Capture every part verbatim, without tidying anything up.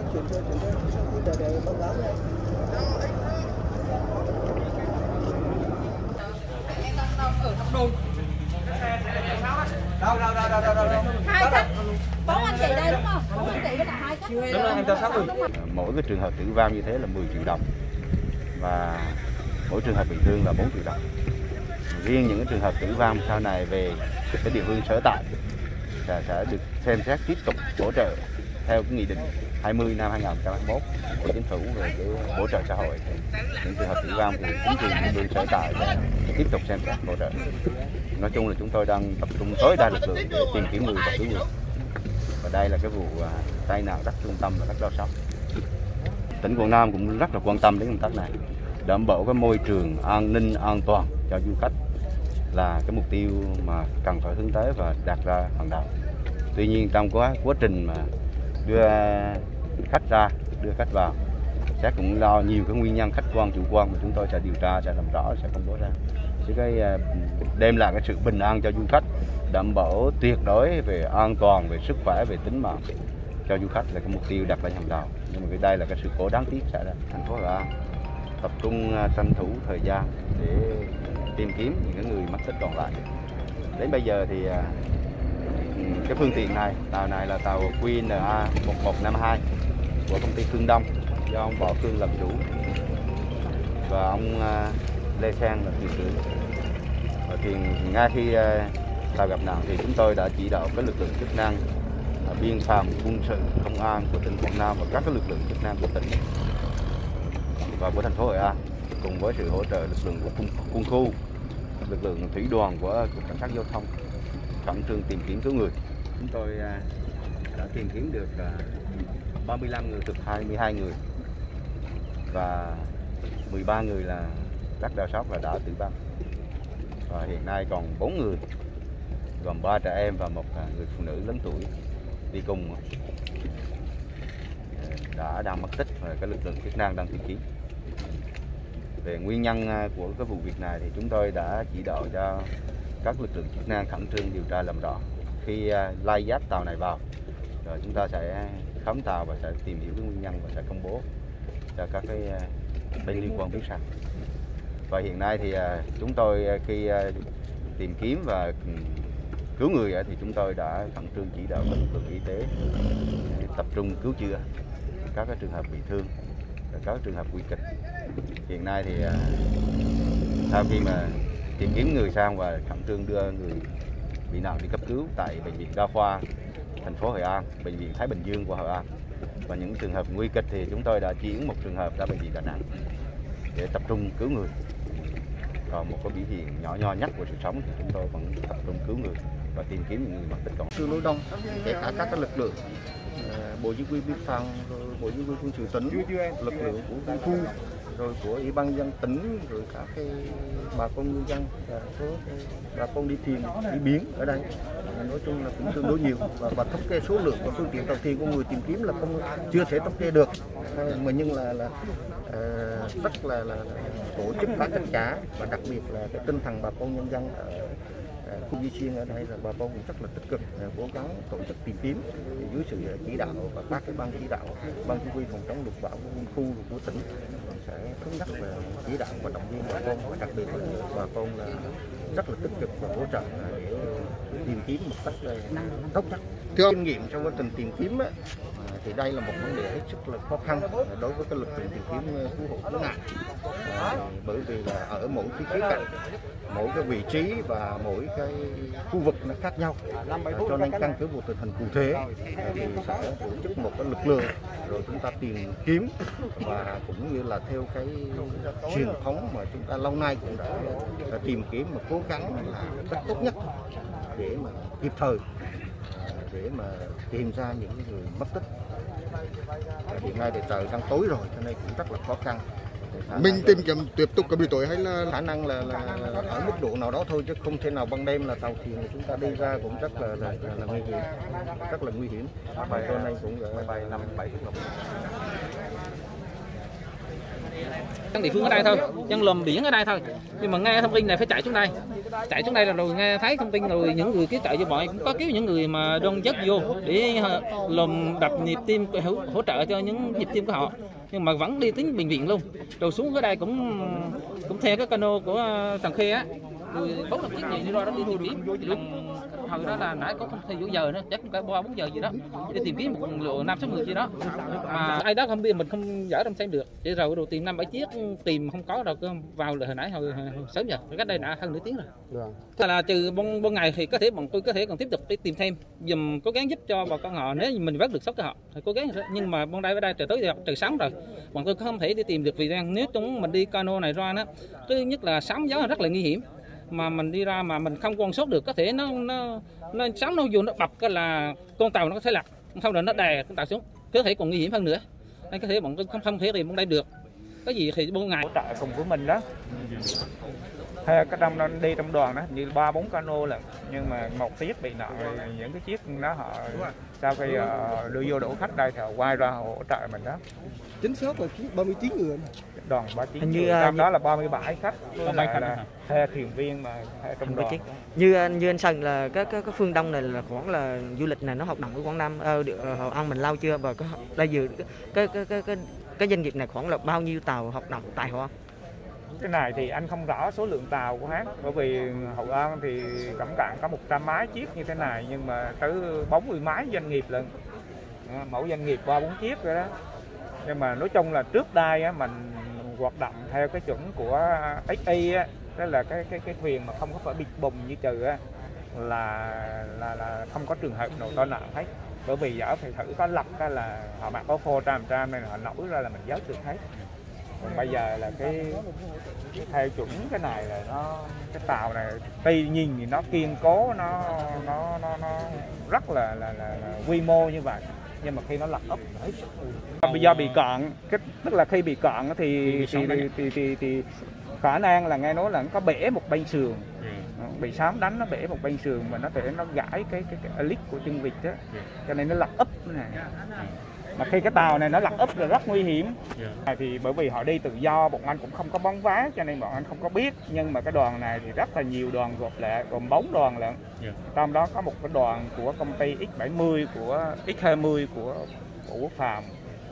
chuyển cho chuyển cho để để báo cáo đây. Ở trong đồn. Đâu đâu đâu đâu đâu đâu. Hai khách. Bốn anh chị đây đúng không? Bốn anh chị với cả hai khách. Đúng rồi, em chăm sóc rồi. Mỗi cái trường hợp tử vong như thế là mười triệu đồng và mỗi trường hợp bị thương là bốn triệu đồng. Riêng những cái trường hợp tử vong sau này về cái địa phương sở tại sẽ, sẽ được xem xét tiếp tục hỗ trợ theo cái nghị định hai mươi năm hai nghìn không trăm hai mươi mốt của chính phủ về cái hỗ trợ xã hội. Những trường hợp tử vong thì chính quyền địa phương sở tại sẽ tiếp tục xem xét hỗ trợ. Nói chung là chúng tôi đang tập trung tối đa lực lượng để tìm kiếm người và cứu người. Và đây là cái vụ tai nạn rất thương tâm và rất đau xót. Tỉnh Quảng Nam cũng rất là quan tâm đến công tác này, đảm bảo cái môi trường an ninh an toàn cho du khách là cái mục tiêu mà cần phải hướng tới và đặt ra hàng đầu. Tuy nhiên trong quá quá trình mà đưa khách ra, đưa khách vào, sẽ cũng lo nhiều cái nguyên nhân khách quan chủ quan mà chúng tôi sẽ điều tra, sẽ làm rõ, sẽ công bố ra. Chứ cái đem lại cái sự bình an cho du khách, đảm bảo tuyệt đối về an toàn, về sức khỏe, về tính mạng cho du khách là cái mục tiêu đặt lên hàng đầu. Nhưng mà cái đây là cái sự cố đáng tiếc xảy ra. Thành phố Hội An tập trung tranh thủ thời gian để tìm kiếm những cái người mất tích còn lại. Đến bây giờ thì cái phương tiện này, tàu này là tàu Q N A một một năm hai của công ty Phương Đông do ông Võ Phương làm chủ và ông Lê Sang là thuyền trưởng. Và thì ngay khi tàu gặp nạn thì chúng tôi đã chỉ đạo các lực lượng chức năng, biên phòng, quân sự, công an của tỉnh Quảng Nam và các cái lực lượng chức năng của tỉnh và của thành phố Hội An cùng với sự hỗ trợ lực lượng của quân, quân khu, lực lượng thủy đoàn của cục cảnh sát giao thông khẩn trương tìm kiếm cứu người. Chúng tôi đã tìm kiếm được ba mươi lăm người, thực hai mươi hai người và mười ba người là rất đau xót là đã tử vong. Và hiện nay còn bốn người, gồm ba trẻ em và một người phụ nữ lớn tuổi đi cùng đã đang mất tích và các lực lượng chức năng đang tìm kiếm. Về nguyên nhân của cái vụ việc này thì chúng tôi đã chỉ đạo cho các lực lượng chức năng khẩn trương điều tra làm rõ. Khi lai dắt tàu này vào, rồi chúng ta sẽ khám tàu và sẽ tìm hiểu cái nguyên nhân và sẽ công bố cho các cái bên liên quan biết sau. Và hiện nay thì chúng tôi khi tìm kiếm và cứu người thì chúng tôi đã khẩn trương chỉ đạo các lực lượng y tế tập trung cứu chữa các cái trường hợp bị thương, các trường hợp nguy kịch. Hiện nay thì sau khi mà tìm kiếm người xong và khẩn trương đưa người bị nạn đi cấp cứu tại bệnh viện đa khoa thành phố Hội An, bệnh viện Thái Bình Dương của Hội An. Và những trường hợp nguy kịch thì chúng tôi đã chuyển một trường hợp ra bệnh viện Đà Nẵng để tập trung cứu người. Còn một cái biểu hiện nhỏ nho nhất của sự sống thì chúng tôi vẫn tập trung cứu người và tìm kiếm những người mất tích còn. Tương đối đông, kể cả các cái lực lượng bộ chỉ huy biên phòng, rồi bộ chỉ huy quân sự tỉnh, lực lượng của quân khu, rồi của ủy ban dân tỉnh, rồi các cái bà con ngư dân, số bà con đi thuyền, đi biển ở đây, nói chung là cũng tương đối nhiều và, và thống kê số lượng của phương tiện tàu thuyền của người tìm kiếm là không chưa thể thống kê được, mà nhưng là, là uh, rất là, là, là tổ chức khá chặt chẽ và đặc biệt là cái tinh thần bà con nhân dân ở khu Duy Xuyên ở đây là bà con cũng rất là tích cực cố gắng tổ chức tìm kiếm dưới sự chỉ đạo và các cái ban chỉ đạo, ban chỉ huy phòng chống lụt bão của quân khu của tỉnh sẽ thống nhất về chỉ đạo và động viên bà con, và đặc biệt là bà con là rất là tích cực và hỗ trợ để tìm kiếm một cách tốt nhất. Kinh nghiệm trong quá trình tìm kiếm ấy, thì đây là một vấn đề hết sức là khó khăn đối với cái lực lượng tìm kiếm cứu hộ cứu nạn, à, bởi vì là ở mỗi cái khía cạnh, mỗi cái vị trí và mỗi cái khu vực nó khác nhau, à, cho nên căn cứ vào tình hình cụ thể thì sẽ tổ chức một cái lực lượng rồi chúng ta tìm kiếm và cũng như là theo cái truyền thống mà chúng ta lâu nay cũng đã, đã tìm kiếm và cố gắng là cách tốt nhất để mà kịp thời để mà tìm ra những người mất tích. Hiện nay thì trời đang tối rồi cho nên cũng rất là khó khăn. Mình tìm kiếm tiếp tục có buổi tối hay là khả năng là, là, là ở mức độ nào đó thôi, chứ không thể nào ban đêm là tàu thuyền chúng ta đi ra cũng rất là là, là, là nguy hiểm, rất là nguy hiểm. Và cho nên cũng bay năm bảy Dân địa phương ở đây thôi, dân lùm biển ở đây thôi. Nhưng mà nghe thông tin này phải chạy xuống đây, chạy xuống đây là rồi nghe thấy thông tin rồi những người cứu trợ cho bọn cũng có cứu những người mà đông chất vô để lùm đập nhịp tim hỗ, hỗ trợ cho những nhịp tim của họ. Nhưng mà vẫn đi đến bệnh viện luôn. Rồi xuống ở đây cũng cũng theo cái cano của Trần Khê á. Rồi bốn năm chiếc gì đi ra đó đi tìm kiếm lần hồi đó là nãy có không theo giờ nữa, chắc cả ba bốn giờ gì đó đi tìm kiếm một lượng năm sáu người gì đó mà ai đó không biết, mình không dở trong xem được, để rồi đồ tìm năm bảy chiếc tìm không có đâu, cơ vào là hồi nãy hồi, hồi sớm giờ cách đây đã hơn nửa tiếng rồi. Tức là trừ bon bon ngày thì có thể bọn tôi có thể còn tiếp tục đi tìm thêm, dùm cố gắng giúp cho bà con họ, nếu như mình vớt được sống cho họ thì cố gắng. Nhưng mà bon đây ở đây trời tối trời sáng rồi, bọn tôi không thể đi tìm được vì rằng nếu chúng mình đi cano này ra đó, thứ nhất là sóng gió rất là nguy hiểm, mà mình đi ra mà mình không quan sát được, có thể nó nó nó sóng nó vô nó bập cái là con tàu nó có thể lật, không rồi nó đè con tàu xuống, có thể còn nguy hiểm hơn nữa. Nên có thể bọn tôi không không thể tìm bọn đây được, cái gì thì bốn ngày hỗ trợ cùng với mình đó. Theo cái trong đi trong đoàn đó như ba bốn cano là, nhưng mà một chiếc bị nặng, những cái chiếc đó họ sau khi uh, đưa vô đổ khách đây thì họ quay ra họ hỗ trợ mình đó. Chính xác là ba mươi chín người. Đoàn ba mươi chín như, người, trong đó là ba mươi bảy khách, với lại là theo thuyền viên mà theo trong đoàn. Như như anh Sơn là cái cái, cái phương Đông này là khoảng là du lịch này nó hoạt động ở Quảng Nam, ờ, Hội An mình lâu chưa, và có bây giờ cái cái cái cái cái doanh nghiệp này khoảng là bao nhiêu tàu hoạt động tại Hội An? Cái này thì anh không rõ số lượng tàu của hắn, bởi vì Hội An thì Cẩm Cạn có một trăm mấy chiếc như thế này, nhưng mà tới bốn mươi mấy doanh nghiệp lận, mỗi doanh nghiệp ba bốn chiếc rồi đó. Nhưng mà nói chung là trước đây á, mình hoạt động theo cái chuẩn của ích i á, đó là cái cái cái thuyền mà không có phải bịt bùng như trừ á, là là là không có trường hợp nào tai nạn hết. Bởi vì giả phải thử có lật á là họ mặc áo phô trăm trăm nên họ nổi ra là mình vớt được hết. Còn bây giờ là cái theo chuẩn cái này là nó cái tàu này tuy nhiên thì nó kiên cố, nó nó nó, nó rất là, là là là quy mô như vậy, nhưng mà khi nó lật úp bây giờ bị cạn, cái tức là khi bị cạn thì thì thì, thì, thì, thì khả năng là nghe nói là nó có bể một bên sườn, bị sóng đánh nó bể một bên sườn mà nó thể nó gãi cái cái cái elix của chân vịt đó, cho nên nó lật úp này. Mà khi cái tàu này nó lật úp là rất nguy hiểm. Yeah. Thì bởi vì họ đi tự do, bọn anh cũng không có bóng vá cho nên bọn anh không có biết. Nhưng mà cái đoàn này thì rất là nhiều đoàn gộp lại, gồm bốn đoàn lận. Yeah. Trong đó có một cái đoàn của công ty X bảy mươi, của X hai mươi của Bộ Quốc phòng,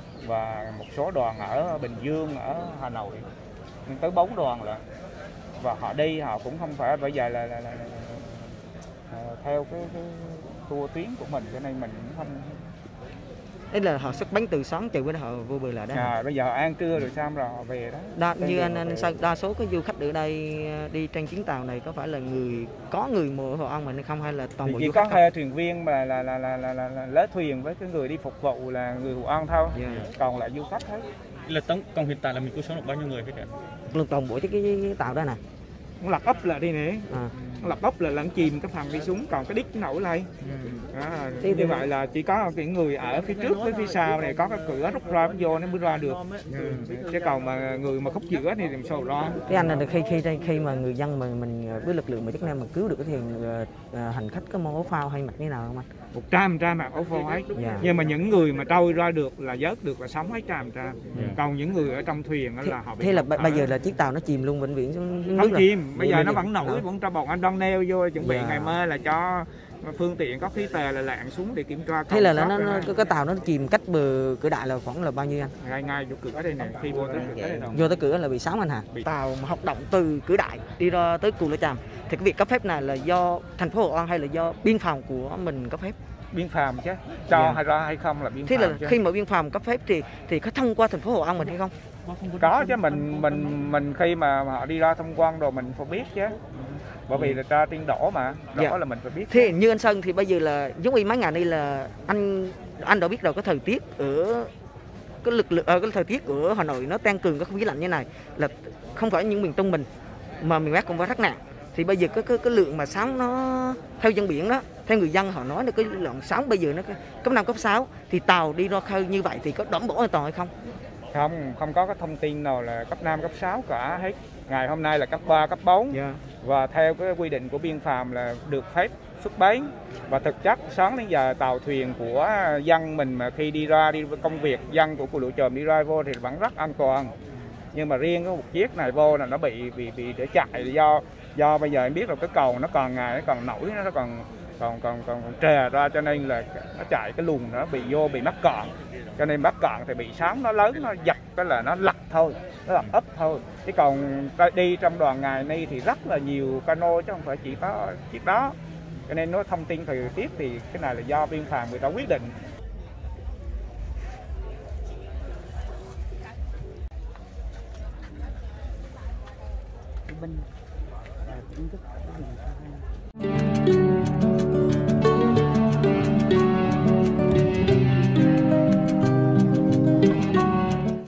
và một số đoàn ở Bình Dương, ở Hà Nội, nhưng tới bốn đoàn lận. Và họ đi họ cũng không phải bây giờ là, là, là, là, là theo cái, cái tour tuyến của mình, cho nên mình cũng không. Đấy là họ xuất bánh từ sáng chiều với họ vô bờ lại đó. À, bây giờ họ ăn trưa rồi xong rồi họ về đó. Đa, như anh anh sao đa số các du khách ở đây đi trên chuyến tàu này có phải là người có người mua Hội An mình hay không, hay là toàn bộ chỉ du có khách hai thuyền viên mà là là là là, là, là lái thuyền với cái người đi phục vụ là người Hội An thôi. Yeah. Còn lại du khách hết. Là tổng còn hiện tại là mình có số được bao nhiêu người hết cả? Luôn toàn bộ cái, cái, cái tàu đó nè. Nó lật úp lại đi nè. À. Nó lật úp là lẫn chìm cái phần đi xuống, còn cái đít nổi lên. Ừ. À, như thì... vậy là chỉ có những người ở phía trước với phía sau này có cái cửa rút ra vô nó mới ra được. Ừ. Chứ còn mà người mà khúc giữa thì làm sao ra. Cái anh là khi khi khi mà người dân mà mình với lực lượng mà chức năng mà cứu được cái thuyền uh, hành khách có màu áo phao hay mặc như nào không anh? Một trăm trăm mặc áo phao ấy. Yeah. Nhưng mà những người mà trôi ra được là vớt được là sống hết trăm trăm. Yeah. Còn những người ở trong thuyền đó là họ bị. Thế là bây giờ là chiếc tàu nó chìm luôn vĩnh viễn xuống nước. Không chìm, bây giờ nó vẫn nổi, vẫn cho bọn anh đang neo vô chuẩn bị yeah. ngày mai là cho phương tiện có khí tề là lặn xuống để kiểm tra. Thế là, là nó, nó cái tàu nó chìm cách bờ cửa đại là khoảng là bao nhiêu anh? Ngay ngay chỗ cửa đây này, khi vô tới cửa đây đâu. Vô tới cửa là bị sóng anh hả? Bị... Tàu mà hoạt động từ cửa đại đi ra tới Cù Lao Chàm thì cái việc cấp phép này là do thành phố Hội An hay là do biên phòng của mình cấp phép? Biên phòng chứ, cho yeah. hay ra hay không là biên thế phòng. Thế là chứ. Khi mà biên phòng cấp phép thì thì có thông qua thành phố Hội An mình hay không? Có chứ, mình mình mình khi mà họ đi ra tham quan rồi mình phải biết chứ. Bởi vì là ra tiên đỏ mà, đỏ dạ. là mình phải biết. Thế như anh Sơn thì bây giờ là giống như mấy ngày nay là anh anh đã biết rồi, cái thời tiết ở cái lực lượng ở cái thời tiết ở Hà Nội nó tăng cường cái không khí lạnh như này là không phải những miền Trung mình mà miền Bắc cũng phải rất nặng. Thì bây giờ cái cái, cái lượng mà sóng nó theo dân biển đó, theo người dân họ nói là cái lượng sóng bây giờ nó cấp năm cấp sáu thì tàu đi ra khơi như vậy thì có đảm bảo an toàn hay không? Không, không có cái thông tin nào là cấp năm cấp sáu cả hết. Ngày hôm nay là cấp ba cấp bốn. Yeah. Và theo cái quy định của biên phòng là được phép xuất bến. Và thực chất sáng đến giờ tàu thuyền của dân mình mà khi đi ra đi công việc, dân của Cù Lao Chàm đi ra vô thì vẫn rất an toàn. Nhưng mà riêng có một chiếc này vô là nó bị bị bị để chạy do do bây giờ em biết rồi, cái cầu nó còn ngày nó còn nổi, nó còn còn còn còn, còn trề ra, cho nên là nó chạy cái luồng nó bị vô bị mắc cạn, cho nên mắc cạn thì bị sóng nó lớn, nó giật cái là nó lật thôi, nó lật ấp thôi. Chứ còn đi trong đoàn ngày nay thì rất là nhiều cano chứ không phải chỉ có chiếc đó, cho nên nó thông tin thời tiết thì cái này là do biên phòng người ta quyết định. Bên chính thức